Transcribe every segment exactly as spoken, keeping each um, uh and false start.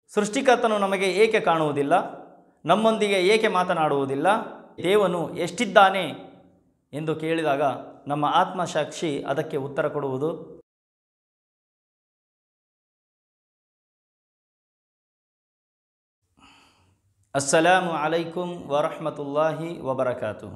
ಸೃಷ್ಟಿಕರ್ತನು ನಮಗೆ ಏಕೆ ಕಾಣುವುದಿಲ್ಲ, ನಮ್ಮೊಂದಿಗೆ ಏಕೆ ಮಾತನಾಡುವುದಿಲ್ಲ, ದೇವನು ಎಷ್ಟಿದ್ದಾನೆ ಎಂದು ಕೇಳಿದಾಗ ನಮ್ಮ ಆತ್ಮಸಾಕ್ಷಿ ಅದಕ್ಕೆ ಉತ್ತರ ಕೊಡುವುದು ಅಸ್ಸಲಾಮು ಅಲೈಕುಂ ವರಹಮತುಲ್ಲಾಹಿ ವಬರಕಾತುಹು.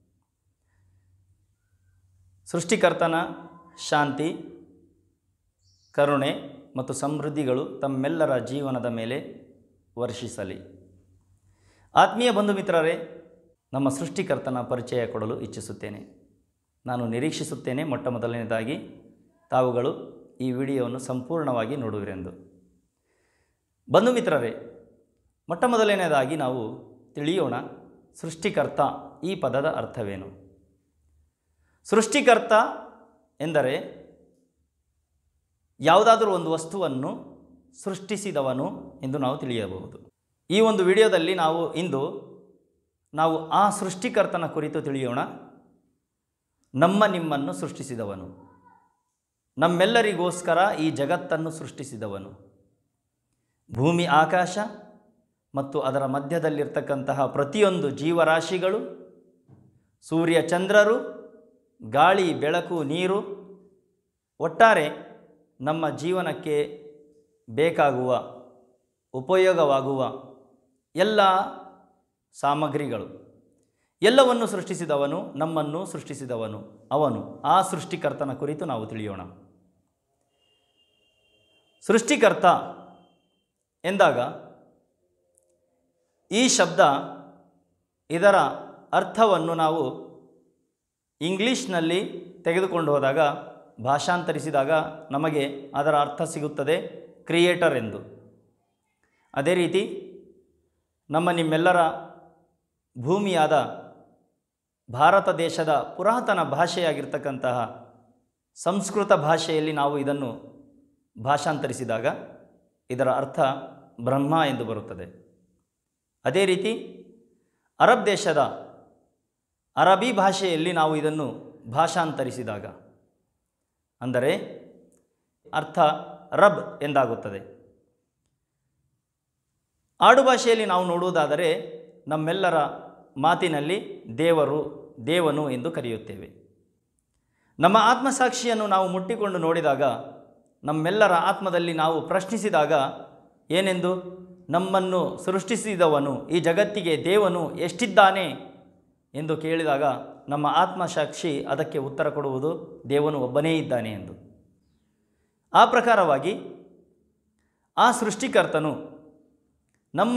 ಸೃಷ್ಟಿಕರ್ತನ ಶಾಂತಿ, ಕರುಣೆ ಮತ್ತು ಸಮೃದ್ಧಿಗಳು ತಮ್ಮೆಲ್ಲರ ಜೀವನದ ಮೇಲೆ ವರ್ಷಿಸಲಿ. ಆತ್ಮೀಯ ಬಂಧು ಮಿತ್ರರೇ, ನಮ್ಮ ಸೃಷ್ಟಿಕರ್ತನ ಪರಿಚಯ ಕೊಡಲು ಇಚ್ಛಿಸುತ್ತೇನೆ. ನಾನು ನಿರೀಕ್ಷಿಸುತ್ತೇನೆ ಮೊಟ್ಟ ಮೊದಲನೇದಾಗಿ ತಾವುಗಳು ಈ ವಿಡಿಯೋವನ್ನು ಸಂಪೂರ್ಣವಾಗಿ ನೋಡುವಿರೆಂದು. ಬಂಧು ಮಿತ್ರರೇ, ಮೊಟ್ಟ ಮೊದಲನೇದಾಗಿ ನಾವು ತಿಳಿಯೋಣ ಸೃಷ್ಟಿಕರ್ತ ಈ ಪದದ ಅರ್ಥವೇನು. ಸೃಷ್ಟಿಕರ್ತ ಎಂದರೆ ಯಾವುದಾದರೂ ಒಂದು ವಸ್ತುವನ್ನು ಸೃಷ್ಟಿಸಿದವನು ಎಂದು ನಾವು ತಿಳಿಯಬಹುದು. ಈ ಒಂದು ವಿಡಿಯೋದಲ್ಲಿ ನಾವು ಇಂದು ನಾವು ಆ ಸೃಷ್ಟಿಕರ್ತನ ಕುರಿತು ತಿಳಿಯೋಣ. ನಮ್ಮ ನಿಮ್ಮನ್ನು ಸೃಷ್ಟಿಸಿದವನು, ನಮ್ಮೆಲ್ಲರಿಗೋಸ್ಕರ ಈ ಜಗತ್ತನ್ನು ಸೃಷ್ಟಿಸಿದವನು, ಭೂಮಿ ಆಕಾಶ ಮತ್ತು ಅದರ ಮಧ್ಯದಲ್ಲಿರ್ತಕ್ಕಂತಹ ಪ್ರತಿಯೊಂದು ಜೀವರಾಶಿಗಳು, ಸೂರ್ಯ ಚಂದ್ರರು, ಗಾಳಿ ಬೆಳಕು ನೀರು, ಒಟ್ಟಾರೆ ನಮ್ಮ ಜೀವನಕ್ಕೆ ಬೇಕಾಗುವ ಉಪಯೋಗವಾಗುವ ಎಲ್ಲ ಸಾಮಗ್ರಿಗಳು ಎಲ್ಲವನ್ನು ಸೃಷ್ಟಿಸಿದವನು, ನಮ್ಮನ್ನು ಸೃಷ್ಟಿಸಿದವನು ಅವನು. ಆ ಸೃಷ್ಟಿಕರ್ತನ ಕುರಿತು ನಾವು ತಿಳಿಯೋಣ. ಸೃಷ್ಟಿಕರ್ತ ಎಂದಾಗ ಈ ಶಬ್ದ, ಇದರ ಅರ್ಥವನ್ನು ನಾವು ಇಂಗ್ಲೀಷ್ನಲ್ಲಿ ತೆಗೆದುಕೊಂಡು ಹೋದಾಗ, ಭಾಷಾಂತರಿಸಿದಾಗ ನಮಗೆ ಅದರ ಅರ್ಥ ಸಿಗುತ್ತದೆ ಕ್ರಿಯೇಟರ್ ಎಂದು. ಅದೇ ರೀತಿ ನಮ್ಮ ನಿಮ್ಮೆಲ್ಲರ ಭೂಮಿಯಾದ ಭಾರತ ದೇಶದ ಪುರಾತನ ಭಾಷೆಯಾಗಿರ್ತಕ್ಕಂತಹ ಸಂಸ್ಕೃತ ಭಾಷೆಯಲ್ಲಿ ನಾವು ಇದನ್ನು ಭಾಷಾಂತರಿಸಿದಾಗ ಇದರ ಅರ್ಥ ಬ್ರಹ್ಮ ಎಂದು ಬರುತ್ತದೆ. ಅದೇ ರೀತಿ ಅರಬ್ ದೇಶದ ಅರಬಿ ಭಾಷೆಯಲ್ಲಿ ನಾವು ಇದನ್ನು ಭಾಷಾಂತರಿಸಿದಾಗ ಅಂದರೆ ಅರ್ಥ ರಬ್ ಎಂದಾಗುತ್ತದೆ. ಆಡುಭಾಷೆಯಲ್ಲಿ ನಾವು ನೋಡುವುದಾದರೆ ನಮ್ಮೆಲ್ಲರ ಮಾತಿನಲ್ಲಿ ದೇವರು, ದೇವನು ಎಂದು ಕರೆಯುತ್ತೇವೆ. ನಮ್ಮ ಆತ್ಮಸಾಕ್ಷಿಯನ್ನು ನಾವು ಮುಟ್ಟಿಕೊಂಡು ನೋಡಿದಾಗ, ನಮ್ಮೆಲ್ಲರ ಆತ್ಮದಲ್ಲಿ ನಾವು ಪ್ರಶ್ನಿಸಿದಾಗ ಏನೆಂದು, ನಮ್ಮನ್ನು ಸೃಷ್ಟಿಸಿದವನು, ಈ ಜಗತ್ತಿಗೆ ದೇವನು ಎಷ್ಟಿದ್ದಾನೆ ಎಂದು ಕೇಳಿದಾಗ ನಮ್ಮ ಆತ್ಮಸಾಕ್ಷಿ ಅದಕ್ಕೆ ಉತ್ತರ ಕೊಡುವುದು ದೇವನು ಒಬ್ಬನೇ ಇದ್ದಾನೆ ಎಂದು. ಆ ಪ್ರಕಾರವಾಗಿ ಆ ಸೃಷ್ಟಿಕರ್ತನು ನಮ್ಮ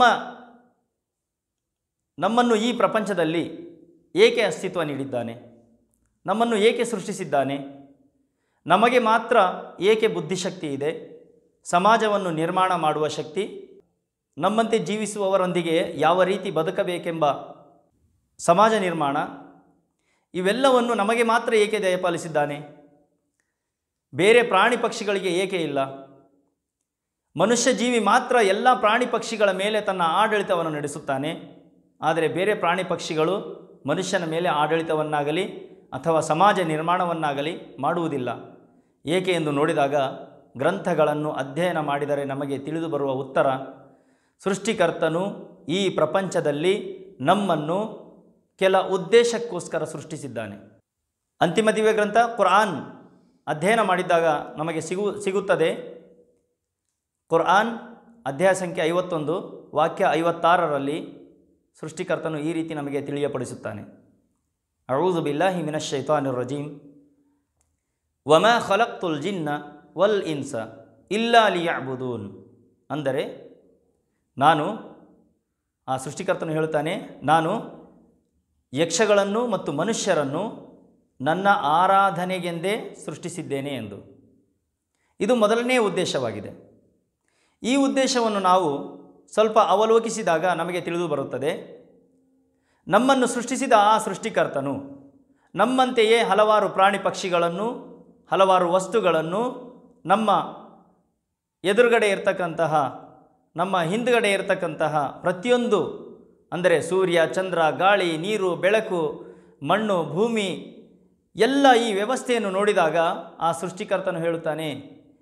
ನಮ್ಮನ್ನು ಈ ಪ್ರಪಂಚದಲ್ಲಿ ಏಕೆ ಅಸ್ತಿತ್ವ ನೀಡಿದ್ದಾನೆ, ನಮ್ಮನ್ನು ಏಕೆ ಸೃಷ್ಟಿಸಿದ್ದಾನೆ, ನಮಗೆ ಮಾತ್ರ ಏಕೆ ಬುದ್ಧಿಶಕ್ತಿ ಇದೆ, ಸಮಾಜವನ್ನು ನಿರ್ಮಾಣ ಮಾಡುವ ಶಕ್ತಿ, ನಮ್ಮಂತೆ ಜೀವಿಸುವವರೊಂದಿಗೆ ಯಾವ ರೀತಿ ಬದುಕಬೇಕೆಂಬ ಸಮಾಜ ನಿರ್ಮಾಣ, ಇವೆಲ್ಲವನ್ನು ನಮಗೆ ಮಾತ್ರ ಏಕೆ ದಯಪಾಲಿಸಿದ್ದಾನೆ, ಬೇರೆ ಪ್ರಾಣಿ ಪಕ್ಷಿಗಳಿಗೆ ಏಕೆ ಇಲ್ಲ, ಮನುಷ್ಯ ಜೀವಿ ಮಾತ್ರ ಎಲ್ಲ ಪ್ರಾಣಿ ಪಕ್ಷಿಗಳ ಮೇಲೆ ತನ್ನ ಆಡಳಿತವನ್ನು ನಡೆಸುತ್ತಾನೆ, ಆದರೆ ಬೇರೆ ಪ್ರಾಣಿ ಪಕ್ಷಿಗಳು ಮನುಷ್ಯನ ಮೇಲೆ ಆಡಳಿತವನ್ನಾಗಲಿ ಅಥವಾ ಸಮಾಜ ನಿರ್ಮಾಣವನ್ನಾಗಲಿ ಮಾಡುವುದಿಲ್ಲ. ಏಕೆ ಎಂದು ನೋಡಿದಾಗ ಗ್ರಂಥಗಳನ್ನು ಅಧ್ಯಯನ ಮಾಡಿದರೆ ನಮಗೆ ತಿಳಿದು ಬರುವ ಉತ್ತರ, ಸೃಷ್ಟಿಕರ್ತನು ಈ ಪ್ರಪಂಚದಲ್ಲಿ ನಮ್ಮನ್ನು ಕೆಲ ಉದ್ದೇಶಕ್ಕೋಸ್ಕರ ಸೃಷ್ಟಿಸಿದ್ದಾನೆ. ಅಂತಿಮ ದಿವ್ಯ ಗ್ರಂಥ ಕುರ್ಆನ್ ಅಧ್ಯಯನ ಮಾಡಿದಾಗ ನಮಗೆ ಸಿಗು ಸಿಗುತ್ತದೆ ಕುರ್ಆನ್ ಅಧ್ಯಾಯ ಸಂಖ್ಯೆ ಐವತ್ತೊಂದು ವಾಕ್ಯ ಐವತ್ತಾರರಲ್ಲಿ ಸೃಷ್ಟಿಕರ್ತನು ಈ ರೀತಿ ನಮಗೆ ತಿಳಿಯಪಡಿಸುತ್ತಾನೆ. ಅಊಜು ಬಿಲ್ಲಾಹಿ ಮಿನಶ್ ಶೈತಾನಿರ್ ರಜೀಮ್ ವಮಾ ಖಲಕ್ತುಲ್ ಜಿನ್ನ ವಲ್ ಇನ್ಸ ಇಲ್ಲಾ ಲಿಯಅ್ಬುದೂನ್. ಅಂದರೆ ನಾನು, ಆ ಸೃಷ್ಟಿಕರ್ತನು ಹೇಳುತ್ತಾನೆ, ನಾನು ಯಕ್ಷಗಳನ್ನು ಮತ್ತು ಮನುಷ್ಯರನ್ನು ನನ್ನ ಆರಾಧನೆಗೆಂದೇ ಸೃಷ್ಟಿಸಿದ್ದೇನೆ ಎಂದು. ಇದು ಮೊದಲನೇ ಉದ್ದೇಶವಾಗಿದೆ. ಈ ಉದ್ದೇಶವನ್ನು ನಾವು ಸ್ವಲ್ಪ ಅವಲೋಕಿಸಿದಾಗ ನಮಗೆ ತಿಳಿದು ಬರುತ್ತದೆ, ನಮ್ಮನ್ನು ಸೃಷ್ಟಿಸಿದ ಆ ಸೃಷ್ಟಿಕರ್ತನು ನಮ್ಮಂತೆಯೇ ಹಲವಾರು ಪ್ರಾಣಿ ಪಕ್ಷಿಗಳನ್ನು, ಹಲವಾರು ವಸ್ತುಗಳನ್ನು ನಮ್ಮ ಎದುರುಗಡೆ ಇರತಕ್ಕಂತಹ, ನಮ್ಮ ಹಿಂದುಗಡೆ ಇರತಕ್ಕಂತಹ ಪ್ರತಿಯೊಂದು, ಅಂದರೆ ಸೂರ್ಯ ಚಂದ್ರ ಗಾಳಿ ನೀರು ಬೆಳಕು ಮಣ್ಣು ಭೂಮಿ ಎಲ್ಲ ಈ ವ್ಯವಸ್ಥೆಯನ್ನು ನೋಡಿದಾಗ ಆ ಸೃಷ್ಟಿಕರ್ತನು ಹೇಳುತ್ತಾನೆ,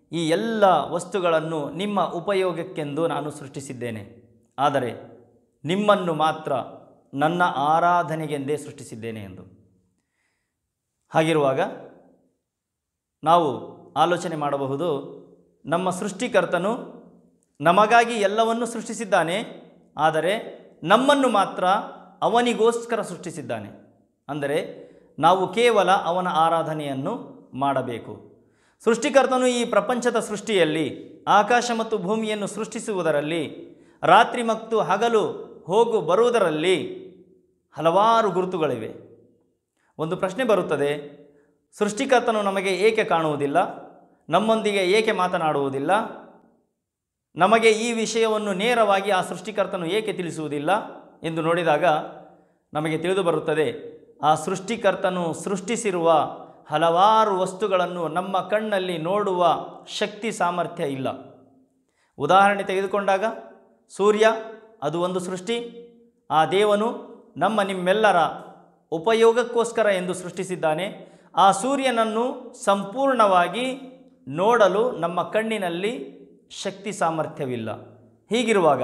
ಈ ಎಲ್ಲ ವಸ್ತುಗಳನ್ನು ನಿಮ್ಮ ಉಪಯೋಗಕ್ಕೆಂದು ನಾನು ಸೃಷ್ಟಿಸಿದ್ದೇನೆ, ಆದರೆ ನಿಮ್ಮನ್ನು ಮಾತ್ರ ನನ್ನ ಆರಾಧನೆಗೆಂದೇ ಸೃಷ್ಟಿಸಿದ್ದೇನೆ ಎಂದು. ಹಾಗಿರುವಾಗ ನಾವು ಆಲೋಚನೆ ಮಾಡಬಹುದು, ನಮ್ಮ ಸೃಷ್ಟಿಕರ್ತನು ನಮಗಾಗಿ ಎಲ್ಲವನ್ನು ಸೃಷ್ಟಿಸಿದ್ದಾನೆ, ಆದರೆ ನಮ್ಮನ್ನು ಮಾತ್ರ ಅವನಿಗೋಸ್ಕರ ಸೃಷ್ಟಿಸಿದ್ದಾನೆ. ಅಂದರೆ ನಾವು ಕೇವಲ ಅವನ ಆರಾಧನೆಯನ್ನು ಮಾಡಬೇಕು. ಸೃಷ್ಟಿಕರ್ತನು ಈ ಪ್ರಪಂಚದ ಸೃಷ್ಟಿಯಲ್ಲಿ ಆಕಾಶ ಮತ್ತು ಭೂಮಿಯನ್ನು ಸೃಷ್ಟಿಸುವುದರಲ್ಲಿ, ರಾತ್ರಿ ಮತ್ತು ಹಗಲು ಹೋಗು ಬರುವುದರಲ್ಲಿ ಹಲವಾರು ಗುರುತುಗಳಿವೆ. ಒಂದು ಪ್ರಶ್ನೆ ಬರುತ್ತದೆ, ಸೃಷ್ಟಿಕರ್ತನು ನಮಗೆ ಏಕೆ ಕಾಣುವುದಿಲ್ಲ, ನಮ್ಮೊಂದಿಗೆ ಏಕೆ ಮಾತನಾಡುವುದಿಲ್ಲ, ನಮಗೆ ಈ ವಿಷಯವನ್ನು ನೇರವಾಗಿ ಆ ಸೃಷ್ಟಿಕರ್ತನು ಏಕೆ ತಿಳಿಸುವುದಿಲ್ಲ ಎಂದು ನೋಡಿದಾಗ ನಮಗೆ ತಿಳಿದು ಬರುತ್ತದೆ, ಆ ಸೃಷ್ಟಿಕರ್ತನು ಸೃಷ್ಟಿಸಿರುವ ಹಲವಾರು ವಸ್ತುಗಳನ್ನು ನಮ್ಮ ಕಣ್ಣಲ್ಲಿ ನೋಡುವ ಶಕ್ತಿ ಸಾಮರ್ಥ್ಯ ಇಲ್ಲ. ಉದಾಹರಣೆ ತೆಗೆದುಕೊಂಡಾಗ ಸೂರ್ಯ ಅದು ಒಂದು ಸೃಷ್ಟಿ. ಆ ದೇವನು ನಮ್ಮ ನಿಮ್ಮೆಲ್ಲರ ಉಪಯೋಗಕ್ಕೋಸ್ಕರ ಎಂದು ಸೃಷ್ಟಿಸಿದ್ದಾನೆ. ಆ ಸೂರ್ಯನನ್ನು ಸಂಪೂರ್ಣವಾಗಿ ನೋಡಲು ನಮ್ಮ ಕಣ್ಣಿನಲ್ಲಿ ಶಕ್ತಿ ಸಾಮರ್ಥ್ಯವಿಲ್ಲ. ಹೀಗಿರುವಾಗ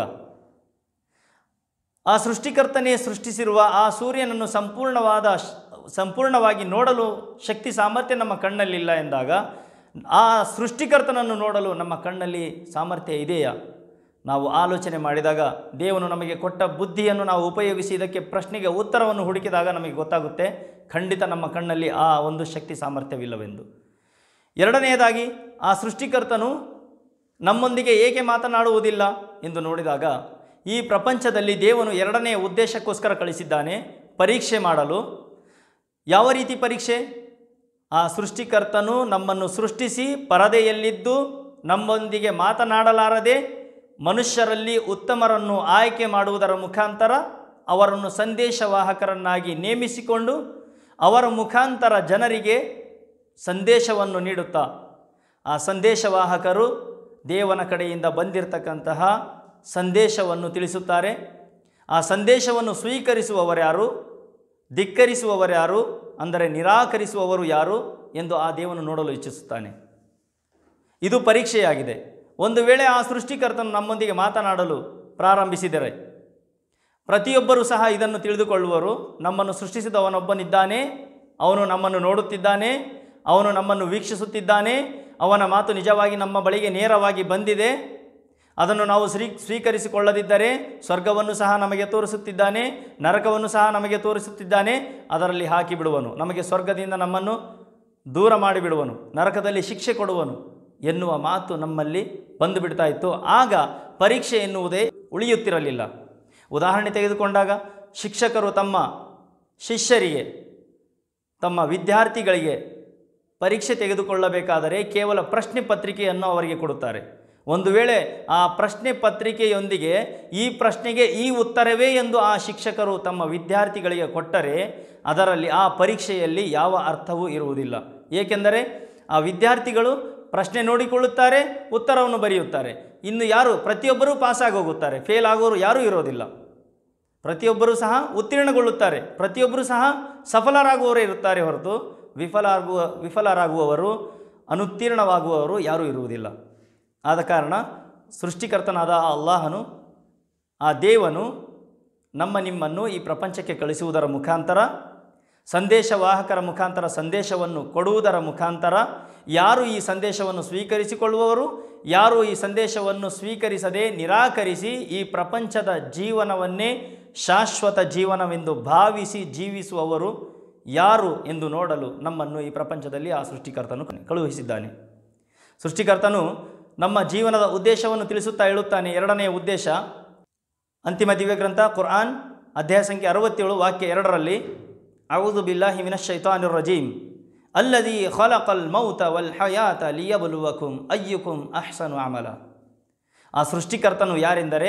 ಆ ಸೃಷ್ಟಿಕರ್ತನೇ ಸೃಷ್ಟಿಸಿರುವ ಆ ಸೂರ್ಯನನ್ನು ಸಂಪೂರ್ಣವಾದ ಸಂಪೂರ್ಣವಾಗಿ ನೋಡಲು ಶಕ್ತಿ ಸಾಮರ್ಥ್ಯ ನಮ್ಮ ಕಣ್ಣಲ್ಲಿಲ್ಲ ಎಂದಾಗ ಆ ಸೃಷ್ಟಿಕರ್ತನನ್ನು ನೋಡಲು ನಮ್ಮ ಕಣ್ಣಲ್ಲಿ ಸಾಮರ್ಥ್ಯ ಇದೆಯಾ? ನಾವು ಆಲೋಚನೆ ಮಾಡಿದಾಗ ದೇವನು ನಮಗೆ ಕೊಟ್ಟ ಬುದ್ಧಿಯನ್ನು ನಾವು ಉಪಯೋಗಿಸಿ ಇದಕ್ಕೆ ಪ್ರಶ್ನೆಗೆ ಉತ್ತರವನ್ನು ಹುಡುಕಿದಾಗ ನಮಗೆ ಗೊತ್ತಾಗುತ್ತೆ, ಖಂಡಿತ ನಮ್ಮ ಕಣ್ಣಲ್ಲಿ ಆ ಒಂದು ಶಕ್ತಿ ಸಾಮರ್ಥ್ಯವಿಲ್ಲವೆಂದು. ಎರಡನೆಯದಾಗಿ, ಆ ಸೃಷ್ಟಿಕರ್ತನು ನಮ್ಮೊಂದಿಗೆ ಏಕೆ ಮಾತನಾಡುವುದಿಲ್ಲ ಎಂದು ನೋಡಿದಾಗ ಈ ಪ್ರಪಂಚದಲ್ಲಿ ದೇವನು ಎರಡನೆಯ ಉದ್ದೇಶಕ್ಕೋಸ್ಕರ ಕಳಿಸಿದ್ದಾನೆ, ಪರೀಕ್ಷೆ ಮಾಡಲು. ಯಾವ ರೀತಿ ಪರೀಕ್ಷೆ? ಆ ಸೃಷ್ಟಿಕರ್ತನು ನಮ್ಮನ್ನು ಸೃಷ್ಟಿಸಿ ಪರದೆಯಲ್ಲಿದ್ದು ನಮ್ಮೊಂದಿಗೆ ಮಾತನಾಡಲಾರದೆ ಮನುಷ್ಯರಲ್ಲಿ ಉತ್ತಮರನ್ನು ಆಯ್ಕೆ ಮಾಡುವುದರ ಮುಖಾಂತರ ಅವರನ್ನು ಸಂದೇಶವಾಹಕರನ್ನಾಗಿ ನೇಮಿಸಿಕೊಂಡು ಅವರ ಮುಖಾಂತರ ಜನರಿಗೆ ಸಂದೇಶವನ್ನು ನೀಡುತ್ತಾ, ಆ ಸಂದೇಶವಾಹಕರು ದೇವನ ಕಡೆಯಿಂದ ಬಂದಿರತಕ್ಕಂತಹ ಸಂದೇಶವನ್ನು ತಿಳಿಸುತ್ತಾರೆ. ಆ ಸಂದೇಶವನ್ನು ಸ್ವೀಕರಿಸುವವರ್ಯಾರು, ಧಿಕ್ಕರಿಸುವವರ್ಯಾರು, ಅಂದರೆ ನಿರಾಕರಿಸುವವರು ಯಾರು ಎಂದು ಆ ದೇವನು ನೋಡಲು ಇಚ್ಛಿಸುತ್ತಾನೆ. ಇದು ಪರೀಕ್ಷೆಯಾಗಿದೆ. ಒಂದು ವೇಳೆ ಆ ಸೃಷ್ಟಿಕರ್ತನು ನಮ್ಮೊಂದಿಗೆ ಮಾತನಾಡಲು ಪ್ರಾರಂಭಿಸಿದರೆ ಪ್ರತಿಯೊಬ್ಬರೂ ಸಹ ಇದನ್ನು ತಿಳಿದುಕೊಳ್ಳುವರು, ನಮ್ಮನ್ನು ಸೃಷ್ಟಿಸಿದವನೊಬ್ಬನಿದ್ದಾನೆ, ಅವನು ನಮ್ಮನ್ನು ನೋಡುತ್ತಿದ್ದಾನೆ, ಅವನು ನಮ್ಮನ್ನು ವೀಕ್ಷಿಸುತ್ತಿದ್ದಾನೆ, ಅವನ ಮಾತು ನಿಜವಾಗಿ ನಮ್ಮ ಬಳಿಗೆ ನೇರವಾಗಿ ಬಂದಿದೆ. ಅದನ್ನು ನಾವು ಸ್ವೀ ಸ್ವೀಕರಿಸಿಕೊಳ್ಳದಿದ್ದರೆ ಸ್ವರ್ಗವನ್ನು ಸಹ ನಮಗೆ ತೋರಿಸುತ್ತಿದ್ದಾನೆ, ನರಕವನ್ನು ಸಹ ನಮಗೆ ತೋರಿಸುತ್ತಿದ್ದಾನೆ, ಅದರಲ್ಲಿ ಹಾಕಿಬಿಡುವನು, ನಮಗೆ ಸ್ವರ್ಗದಿಂದ ನಮ್ಮನ್ನು ದೂರ ಮಾಡಿಬಿಡುವನು, ನರಕದಲ್ಲಿ ಶಿಕ್ಷೆ ಕೊಡುವನು ಎನ್ನುವ ಮಾತು ನಮ್ಮಲ್ಲಿ ಬಂದು ಬಿಡ್ತಾ ಇತ್ತು. ಆಗ ಪರೀಕ್ಷೆ ಎನ್ನುವುದೇ ಉಳಿಯುತ್ತಿರಲಿಲ್ಲ. ಉದಾಹರಣೆ ತೆಗೆದುಕೊಂಡಾಗ ಶಿಕ್ಷಕರು ತಮ್ಮ ಶಿಷ್ಯರಿಗೆ, ತಮ್ಮ ವಿದ್ಯಾರ್ಥಿಗಳಿಗೆ ಪರೀಕ್ಷೆ ತೆಗೆದುಕೊಳ್ಳಬೇಕಾದರೆ ಕೇವಲ ಪ್ರಶ್ನೆ ಪತ್ರಿಕೆಯನ್ನು ಅವರಿಗೆ ಕೊಡುತ್ತಾರೆ. ಒಂದು ವೇಳೆ ಆ ಪ್ರಶ್ನೆ ಪತ್ರಿಕೆಯೊಂದಿಗೆ ಈ ಪ್ರಶ್ನೆಗೆ ಈ ಉತ್ತರವೇ ಎಂದು ಆ ಶಿಕ್ಷಕರು ತಮ್ಮ ವಿದ್ಯಾರ್ಥಿಗಳಿಗೆ ಕೊಟ್ಟರೆ ಅದರಲ್ಲಿ ಆ ಪರೀಕ್ಷೆಯಲ್ಲಿ ಯಾವ ಅರ್ಥವೂ ಇರುವುದಿಲ್ಲ. ಏಕೆಂದರೆ ಆ ವಿದ್ಯಾರ್ಥಿಗಳು ಪ್ರಶ್ನೆ ನೋಡಿಕೊಳ್ಳುತ್ತಾರೆ, ಉತ್ತರವನ್ನು ಬರೆಯುತ್ತಾರೆ. ಇನ್ನು ಯಾರು ಪ್ರತಿಯೊಬ್ಬರೂ ಪಾಸಾಗಿ ಹೋಗುತ್ತಾರೆ, ಫೇಲ್ ಆಗೋರು ಯಾರೂ ಇರೋದಿಲ್ಲ. ಪ್ರತಿಯೊಬ್ಬರೂ ಸಹ ಉತ್ತೀರ್ಣಗೊಳ್ಳುತ್ತಾರೆ, ಪ್ರತಿಯೊಬ್ಬರೂ ಸಹ ಸಫಲರಾಗುವವರೇ ಇರುತ್ತಾರೆ ಹೊರತು ವಿಫಲರಾಗುವ ವಿಫಲರಾಗುವವರು ಅನುತ್ತೀರ್ಣವಾಗುವವರು ಯಾರೂ ಇರುವುದಿಲ್ಲ. ಆದ ಕಾರಣ ಸೃಷ್ಟಿಕರ್ತನಾದ ಆ ಅಲ್ಲಾಹನು, ಆ ದೇವನು ನಮ್ಮ ನಿಮ್ಮನ್ನು ಈ ಪ್ರಪಂಚಕ್ಕೆ ಕಳಿಸುವುದರ ಮುಖಾಂತರ, ಸಂದೇಶವಾಹಕರ ಮುಖಾಂತರ ಸಂದೇಶವನ್ನು ಕೊಡುವುದರ ಮುಖಾಂತರ ಯಾರು ಈ ಸಂದೇಶವನ್ನು ಸ್ವೀಕರಿಸಿಕೊಳ್ಳುವವರು, ಯಾರು ಈ ಸಂದೇಶವನ್ನು ಸ್ವೀಕರಿಸದೆ ನಿರಾಕರಿಸಿ ಈ ಪ್ರಪಂಚದ ಜೀವನವನ್ನೇ ಶಾಶ್ವತ ಜೀವನವೆಂದು ಭಾವಿಸಿ ಜೀವಿಸುವವರು ಯಾರು ಎಂದು ನೋಡಲು ನಮ್ಮನ್ನು ಈ ಪ್ರಪಂಚದಲ್ಲಿ ಆ ಸೃಷ್ಟಿಕರ್ತನು ಕಳುಹಿಸಿದ್ದಾನೆ. ಸೃಷ್ಟಿಕರ್ತನು ನಮ್ಮ ಜೀವನದ ಉದ್ದೇಶವನ್ನು ತಿಳಿಸುತ್ತಾ ಹೇಳುತ್ತಾನೆ. ಎರಡನೆಯ ಉದ್ದೇಶ, ಅಂತಿಮ ದಿವ್ಯಗ್ರಂಥ ಕುರ್ಆನ್ ಅಧ್ಯಾಯ ಸಂಖ್ಯೆ ಅರವತ್ತೇಳು ವಾಕ್ಯ ಎರಡರಲ್ಲಿ, ಅಊದು ಬಿಲ್ಲಾಹಿ ಮಿನಶ್ ಶೈತಾನಿರ್ ರಜೀಮ್ ಅಲ್ಲದೀ ಖಲಕಲ್ ಮೌತ ವಲ್ ಹಯಾತ ಲಿಯಬ್ಲುವಕುಂ ಅಯ್ಯುಕುಂ ಅಹ್ಸನು ಅಮಲ. ಆ ಸೃಷ್ಟಿಕರ್ತನು ಯಾರೆಂದರೆ,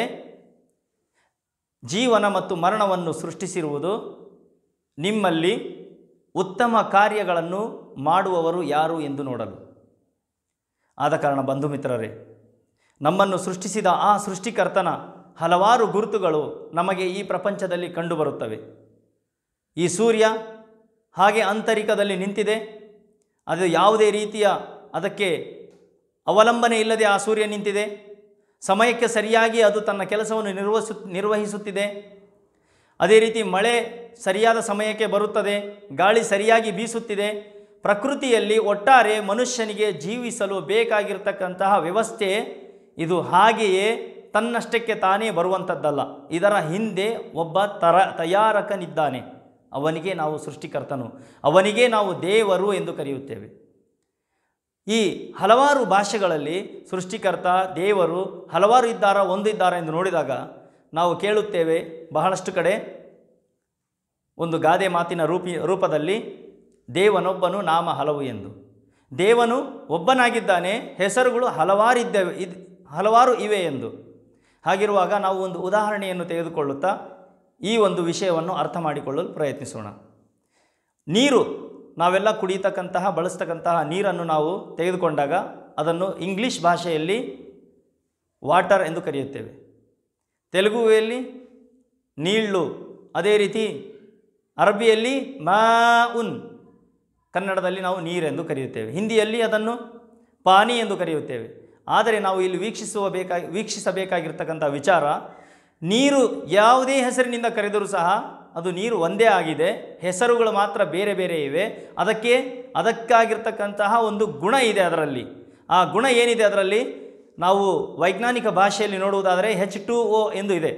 ಜೀವನ ಮತ್ತು ಮರಣವನ್ನು ಸೃಷ್ಟಿಸಿರುವುದು ನಿಮ್ಮಲ್ಲಿ ಉತ್ತಮ ಕಾರ್ಯಗಳನ್ನು ಮಾಡುವವರು ಯಾರು ಎಂದು ನೋಡಲು. ಆದ ಕಾರಣ ಬಂಧು ಮಿತ್ರರೇ, ನಮ್ಮನ್ನು ಸೃಷ್ಟಿಸಿದ ಆ ಸೃಷ್ಟಿಕರ್ತನ ಹಲವಾರು ಗುರುತುಗಳು ನಮಗೆ ಈ ಪ್ರಪಂಚದಲ್ಲಿ ಕಂಡುಬರುತ್ತವೆ. ಈ ಸೂರ್ಯ ಹಾಗೆ ಅಂತರಿಕದಲ್ಲಿ ನಿಂತಿದೆ, ಅದು ಯಾವುದೇ ರೀತಿಯ ಅದಕ್ಕೆ ಅವಲಂಬನೆ ಇಲ್ಲದೆ ಆ ಸೂರ್ಯ ನಿಂತಿದೆ. ಸಮಯಕ್ಕೆ ಸರಿಯಾಗಿ ಅದು ತನ್ನ ಕೆಲಸವನ್ನು ನಿರ್ವಹಿಸು ನಿರ್ವಹಿಸುತ್ತಿದೆ. ಅದೇ ರೀತಿ ಮಳೆ ಸರಿಯಾದ ಸಮಯಕ್ಕೆ ಬರುತ್ತದೆ, ಗಾಳಿ ಸರಿಯಾಗಿ ಬೀಸುತ್ತಿದೆ. ಪ್ರಕೃತಿಯಲ್ಲಿ ಒಟ್ಟಾರೆ ಮನುಷ್ಯನಿಗೆ ಜೀವಿಸಲು ಬೇಕಾಗಿರ್ತಕ್ಕಂತಹ ವ್ಯವಸ್ಥೆ ಇದು ಹಾಗೆಯೇ ತನ್ನಷ್ಟಕ್ಕೆ ತಾನೇ ಬರುವಂಥದ್ದಲ್ಲ. ಇದರ ಹಿಂದೆ ಒಬ್ಬ ತರ ತಯಾರಕನಿದ್ದಾನೆ. ಅವನಿಗೆ ನಾವು ಸೃಷ್ಟಿಕರ್ತನು, ಅವನಿಗೆ ನಾವು ದೇವರು ಎಂದು ಕರೆಯುತ್ತೇವೆ. ಈ ಹಲವಾರು ಭಾಷೆಗಳಲ್ಲಿ ಸೃಷ್ಟಿಕರ್ತ, ದೇವರು ಹಲವಾರು ಇದ್ದಾರಾ ಒಂದು ಇದ್ದಾರಾ ಎಂದು ನೋಡಿದಾಗ ನಾವು ಕೇಳುತ್ತೇವೆ ಬಹಳಷ್ಟು ಕಡೆ ಒಂದು ಗಾದೆ ಮಾತಿನ ರೂಪಿ ರೂಪದಲ್ಲಿ ದೇವನೊಬ್ಬನು ನಾಮ ಹಲವು ಎಂದು. ದೇವನು ಒಬ್ಬನಾಗಿದ್ದಾನೆ, ಹೆಸರುಗಳು ಹಲವಾರಿದ್ದೇವೆ ಇದು ಹಲವಾರು ಇವೆ ಎಂದು. ಹಾಗಿರುವಾಗ ನಾವು ಒಂದು ಉದಾಹರಣೆಯನ್ನು ತೆಗೆದುಕೊಳ್ಳುತ್ತಾ ಈ ಒಂದು ವಿಷಯವನ್ನು ಅರ್ಥ ಮಾಡಿಕೊಳ್ಳಲು ಪ್ರಯತ್ನಿಸೋಣ. ನೀರು, ನಾವೆಲ್ಲ ಕುಡಿಯತಕ್ಕಂತಹ ಬಳಸ್ತಕ್ಕಂತಹ ನೀರನ್ನು ನಾವು ತೆಗೆದುಕೊಂಡಾಗ ಅದನ್ನು ಇಂಗ್ಲೀಷ್ ಭಾಷೆಯಲ್ಲಿ ವಾಟರ್ ಎಂದು ಕರೆಯುತ್ತೇವೆ, ತೆಲುಗುವಿನಲ್ಲಿ ನೀಳ್ಳು, ಅದೇ ರೀತಿ ಅರಬಿಯಲ್ಲಿ ಮಾಉನ್, ಕನ್ನಡದಲ್ಲಿ ನಾವು ನೀರೆಂದು ಕರೆಯುತ್ತೇವೆ, ಹಿಂದಿಯಲ್ಲಿ ಅದನ್ನು ಪಾನಿ ಎಂದು ಕರೆಯುತ್ತೇವೆ. ಆದರೆ ನಾವು ಇಲ್ಲಿ ವೀಕ್ಷಿಸುವ ಬೇಕಾಗಿ ವೀಕ್ಷಿಸಬೇಕಾಗಿರ್ತಕ್ಕಂಥ ವಿಚಾರ, ನೀರು ಯಾವುದೇ ಹೆಸರಿನಿಂದ ಕರೆದರೂ ಸಹ ಅದು ನೀರು ಒಂದೇ ಆಗಿದೆ, ಹೆಸರುಗಳು ಮಾತ್ರ ಬೇರೆ ಬೇರೆ ಇವೆ. ಅದಕ್ಕೆ ಅದಕ್ಕಾಗಿರ್ತಕ್ಕಂತಹ ಒಂದು ಗುಣ ಇದೆ ಅದರಲ್ಲಿ. ಆ ಗುಣ ಏನಿದೆ ಅದರಲ್ಲಿ, ನಾವು ವೈಜ್ಞಾನಿಕ ಭಾಷೆಯಲ್ಲಿ ನೋಡುವುದಾದರೆ ಹೆಚ್ ಟು ಒ ಎಂದು ಇದೆ.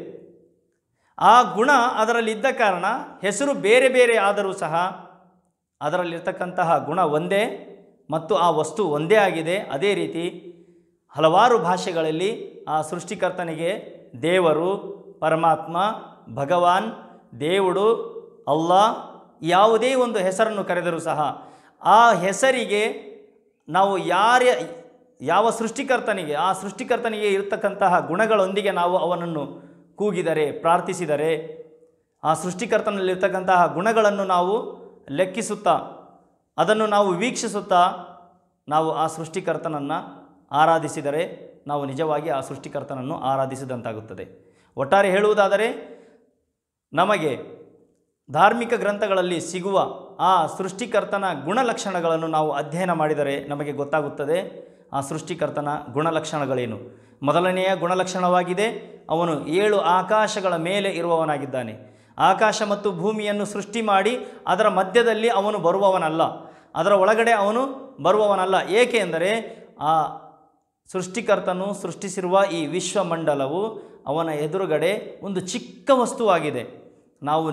ಆ ಗುಣ ಅದರಲ್ಲಿದ್ದ ಕಾರಣ ಹೆಸರು ಬೇರೆ ಬೇರೆ ಆದರೂ ಸಹ ಅದರಲ್ಲಿರ್ತಕ್ಕಂತಹ ಗುಣ ಒಂದೇ ಮತ್ತು ಆ ವಸ್ತು ಒಂದೇ ಆಗಿದೆ. ಅದೇ ರೀತಿ ಹಲವಾರು ಭಾಷೆಗಳಲ್ಲಿ ಆ ಸೃಷ್ಟಿಕರ್ತನಿಗೆ ದೇವರು, ಪರಮಾತ್ಮ, ಭಗವಾನ್, దేవుడు, ಅಲ್ಲಾ ಯಾವುದೇ ಒಂದು ಹೆಸರನ್ನು ಕರೆದರೂ ಸಹ ಆ ಹೆಸರಿಗೆ ನಾವು ಯಾರ ಯಾವ ಸೃಷ್ಟಿಕರ್ತನಿಗೆ ಆ ಸೃಷ್ಟಿಕರ್ತನಿಗೆ ಇರತಕ್ಕಂತಹ ಗುಣಗಳೊಂದಿಗೆ ನಾವು ಅವನನ್ನು ಕೂಗಿದರೆ, ಪ್ರಾರ್ಥಿಸಿದರೆ, ಆ ಸೃಷ್ಟಿಕರ್ತನಲ್ಲಿರ್ತಕ್ಕಂತಹ ಗುಣಗಳನ್ನು ನಾವು ಲೆಕ್ಕಿಸುತ್ತಾ ಅದನ್ನು ನಾವು ವೀಕ್ಷಿಸುತ್ತಾ ನಾವು ಆ ಸೃಷ್ಟಿಕರ್ತನನ್ನು ಆರಾಧಿಸಿದರೆ ನಾವು ನಿಜವಾಗಿ ಆ ಸೃಷ್ಟಿಕರ್ತನನ್ನು ಆರಾಧಿಸಿದಂತಾಗುತ್ತದೆ. ಒಟ್ಟಾರೆ ಹೇಳುವುದಾದರೆ ನಮಗೆ ಧಾರ್ಮಿಕ ಗ್ರಂಥಗಳಲ್ಲಿ ಸಿಗುವ ಆ ಸೃಷ್ಟಿಕರ್ತನ ಗುಣಲಕ್ಷಣಗಳನ್ನು ನಾವು ಅಧ್ಯಯನ ಮಾಡಿದರೆ ನಮಗೆ ಗೊತ್ತಾಗುತ್ತದೆ ಆ ಸೃಷ್ಟಿಕರ್ತನ ಗುಣಲಕ್ಷಣಗಳೇನು. ಮೊದಲನೆಯ ಗುಣಲಕ್ಷಣವಾಗಿದೆ, ಅವನು ಏಳು ಆಕಾಶಗಳ ಮೇಲೆ ಇರುವವನಾಗಿದ್ದಾನೆ. ಆಕಾಶ ಮತ್ತು ಭೂಮಿಯನ್ನು ಸೃಷ್ಟಿ ಮಾಡಿ ಅದರ ಮಧ್ಯದಲ್ಲಿ ಅವನು ಬರುವವನಲ್ಲ, ಅದರ ಒಳಗಡೆ ಅವನು ಬರುವವನಲ್ಲ. ಏಕೆ ಎಂದರೆ ಆ ಸೃಷ್ಟಿಕರ್ತನು ಸೃಷ್ಟಿಸಿರುವ ಈ ವಿಶ್ವಮಂಡಲವು ಅವನ ಎದುರುಗಡೆ ಒಂದು ಚಿಕ್ಕ ವಸ್ತುವಾಗಿದೆ. ನಾವು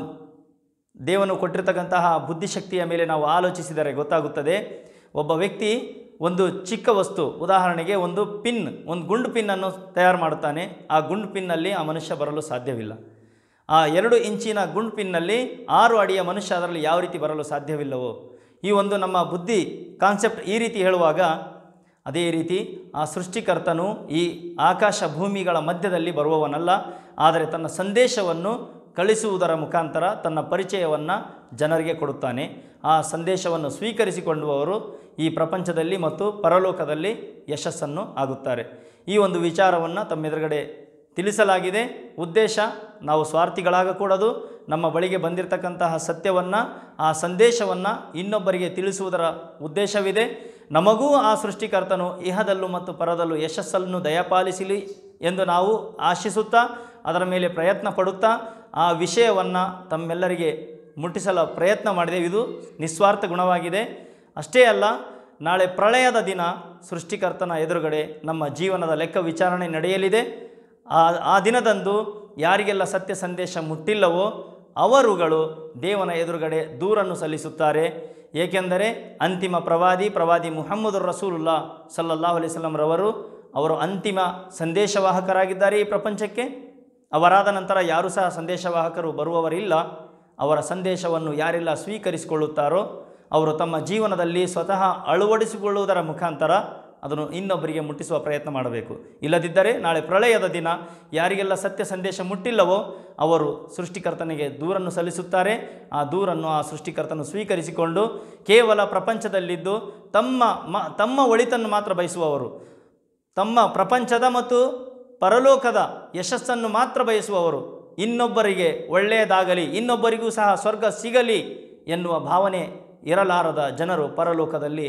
ದೇವನು ಕೊಟ್ಟಿರ್ತಕ್ಕಂತಹ ಬುದ್ಧಿಶಕ್ತಿಯ ಮೇಲೆ ನಾವು ಆಲೋಚಿಸಿದರೆ ಗೊತ್ತಾಗುತ್ತದೆ. ಒಬ್ಬ ವ್ಯಕ್ತಿ ಒಂದು ಚಿಕ್ಕ ವಸ್ತು, ಉದಾಹರಣೆಗೆ ಒಂದು ಪಿನ್, ಒಂದು ಗುಂಡು ಪಿನ್ನನ್ನು ತಯಾರು ಮಾಡುತ್ತಾನೆ. ಆ ಗುಂಡು ಪಿನ್ನಲ್ಲಿ ಆ ಮನುಷ್ಯ ಬರಲು ಸಾಧ್ಯವಿಲ್ಲ. ಆ ಎರಡು ಇಂಚಿನ ಗುಂಡು ಪಿನ್ನಲ್ಲಿ ಆರು ಅಡಿಯ ಮನುಷ್ಯ ಅದರಲ್ಲಿ ಯಾವ ರೀತಿ ಬರಲು ಸಾಧ್ಯವಿಲ್ಲವೋ, ಈ ಒಂದು ನಮ್ಮ ಬುದ್ಧಿ ಕಾನ್ಸೆಪ್ಟ್ ಈ ರೀತಿ ಹೇಳುವಾಗ, ಅದೇ ರೀತಿ ಆ ಸೃಷ್ಟಿಕರ್ತನು ಈ ಆಕಾಶ ಭೂಮಿಗಳ ಮಧ್ಯದಲ್ಲಿ ಬರುವವನಲ್ಲ, ಆದರೆ ತನ್ನ ಸಂದೇಶವನ್ನು ಕಳಿಸುವುದರ ಮುಖಾಂತರ ತನ್ನ ಪರಿಚಯವನ್ನು ಜನರಿಗೆ ಕೊಡುತ್ತಾನೆ. ಆ ಸಂದೇಶವನ್ನು ಸ್ವೀಕರಿಸಿಕೊಂಡವರು ಈ ಪ್ರಪಂಚದಲ್ಲಿ ಮತ್ತು ಪರಲೋಕದಲ್ಲಿ ಯಶಸ್ಸನ್ನು ಆಗುತ್ತಾರೆ. ಈ ಒಂದು ವಿಚಾರವನ್ನು ತಮ್ಮೆದುರುಗಡೆ ತಿಳಿಸಲಾಗಿದೆ. ಉದ್ದೇಶ, ನಾವು ಸ್ವಾರ್ಥಿಗಳಾಗಕೂಡದು. ನಮ್ಮ ಬಳಿಗೆ ಬಂದಿರತಕ್ಕಂತಹ ಸತ್ಯವನ್ನು, ಆ ಸಂದೇಶವನ್ನು ಇನ್ನೊಬ್ಬರಿಗೆ ತಿಳಿಸುವುದರ ಉದ್ದೇಶವಿದೆ. ನಮಗೂ ಆ ಸೃಷ್ಟಿಕರ್ತನು ಇಹದಲ್ಲೂ ಮತ್ತು ಪರದಲ್ಲೂ ಯಶಸ್ಸನ್ನು ದಯಪಾಲಿಸಲಿ ಎಂದು ನಾವು ಆಶಿಸುತ್ತಾ ಅದರ ಮೇಲೆ ಪ್ರಯತ್ನ ಪಡುತ್ತಾ ಆ ವಿಷಯವನ್ನು ತಮ್ಮೆಲ್ಲರಿಗೆ ಮುಟ್ಟಿಸಲು ಪ್ರಯತ್ನ ಮಾಡಿದೆವು. ಇದು ನಿಸ್ವಾರ್ಥ ಗುಣವಾಗಿದೆ. ಅಷ್ಟೇ ಅಲ್ಲ, ನಾಳೆ ಪ್ರಳಯದ ದಿನ ಸೃಷ್ಟಿಕರ್ತನ ಎದುರುಗಡೆ ನಮ್ಮ ಜೀವನದ ಲೆಕ್ಕ ವಿಚಾರಣೆ ನಡೆಯಲಿದೆ. ಆ ಆ ದಿನದಂದು ಯಾರಿಗೆಲ್ಲ ಸತ್ಯ ಸಂದೇಶ ಮುಟ್ಟಿಲ್ಲವೋ ಅವರುಗಳು ದೇವನ ಎದುರುಗಡೆ ದೂರನ್ನು ಸಲ್ಲಿಸುತ್ತಾರೆ. ಏಕೆಂದರೆ ಅಂತಿಮ ಪ್ರವಾದಿ ಪ್ರವಾದಿ ಮುಹಮ್ಮದ್ ರಸೂಲುಲ್ಲಾ ಸಲ್ಲಲ್ಲಾಹು ಅಲೈಹಿ ವಸಲ್ಲಂ ರವರು ಅವರು ಅಂತಿಮ ಸಂದೇಶವಾಹಕರಾಗಿದ್ದಾರೆ ಈ ಪ್ರಪಂಚಕ್ಕೆ. ಅವರಾದ ನಂತರ ಯಾರೂ ಸಹ ಸಂದೇಶವಾಹಕರು ಬರುವವರಿಲ್ಲ. ಅವರ ಸಂದೇಶವನ್ನು ಯಾರೆಲ್ಲ ಸ್ವೀಕರಿಸಿಕೊಳ್ಳುತ್ತಾರೋ ಅವರು ತಮ್ಮ ಜೀವನದಲ್ಲಿ ಸ್ವತಃ ಅಳವಡಿಸಿಕೊಳ್ಳುವುದರ ಮುಖಾಂತರ ಅದನ್ನು ಇನ್ನೊಬ್ಬರಿಗೆ ಮುಟ್ಟಿಸುವ ಪ್ರಯತ್ನ ಮಾಡಬೇಕು. ಇಲ್ಲದಿದ್ದರೆ ನಾಳೆ ಪ್ರಳಯದ ದಿನ ಯಾರಿಗೆಲ್ಲ ಸತ್ಯ ಸಂದೇಶ ಮುಟ್ಟಿಲ್ಲವೋ ಅವರು ಸೃಷ್ಟಿಕರ್ತನಿಗೆ ದೂರನ್ನು ಸಲ್ಲಿಸುತ್ತಾರೆ. ಆ ದೂರನ್ನು ಆ ಸೃಷ್ಟಿಕರ್ತನು ಸ್ವೀಕರಿಸಿಕೊಂಡು ಕೇವಲ ಪ್ರಪಂಚದಲ್ಲಿದ್ದು ತಮ್ಮ ಮ ತಮ್ಮ ಒಳಿತನ್ನು ಮಾತ್ರ ಬಯಸುವವರು, ತಮ್ಮ ಪ್ರಪಂಚದ ಮತ್ತು ಪರಲೋಕದ ಯಶಸ್ಸನ್ನು ಮಾತ್ರ ಬಯಸುವವರು, ಇನ್ನೊಬ್ಬರಿಗೆ ಒಳ್ಳೆಯದಾಗಲಿ, ಇನ್ನೊಬ್ಬರಿಗೂ ಸಹ ಸ್ವರ್ಗ ಸಿಗಲಿ ಎನ್ನುವ ಭಾವನೆ ಇರಲಾರದ ಜನರು ಪರಲೋಕದಲ್ಲಿ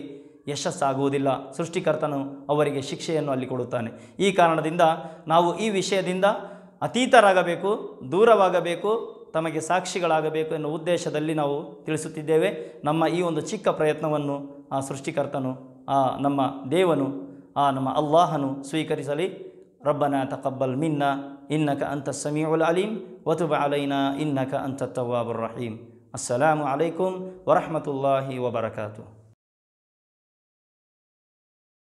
ಯಶಸ್ಸಾಗುವುದಿಲ್ಲ. ಸೃಷ್ಟಿಕರ್ತನು ಅವರಿಗೆ ಶಿಕ್ಷೆಯನ್ನು ಅಲ್ಲಿ ಕೊಡುತ್ತಾನೆ. ಈ ಕಾರಣದಿಂದ ನಾವು ಈ ವಿಷಯದಿಂದ ಅತೀತರಾಗಬೇಕು, ದೂರವಾಗಬೇಕು, ತಮಗೆ ಸಾಕ್ಷಿಗಳಾಗಬೇಕು ಎನ್ನುವ ಉದ್ದೇಶದಲ್ಲಿ ನಾವು ತಿಳಿಸುತ್ತಿದ್ದೇವೆ. ನಮ್ಮ ಈ ಒಂದು ಚಿಕ್ಕ ಪ್ರಯತ್ನವನ್ನು ಆ ಸೃಷ್ಟಿಕರ್ತನು, ಆ ನಮ್ಮ ದೇವನು, ಆ ನಮ್ಮ ಅಲ್ಲಾಹನು ಸ್ವೀಕರಿಸಲಿ. ರಬ್ಬನಾ ತಕಬ್ಬಲ್ ಮಿನ್ನಾ ಇನ್ನಕ ಅಂತ ಸಮೀಉಲ್ ಅಲೀಮ್ ವತುಬ್ ಅಲೈನಾ ಇನ್ನಕ ಅಂತ ತವ್ವಾಬುರ್ ರಹೀಮ್. ಅಸ್ಸಲಾಮು ಅಲೈಕುಂ ವರಹಮತುಲ್ಲಾಹಿ ವಬರಕಾತು.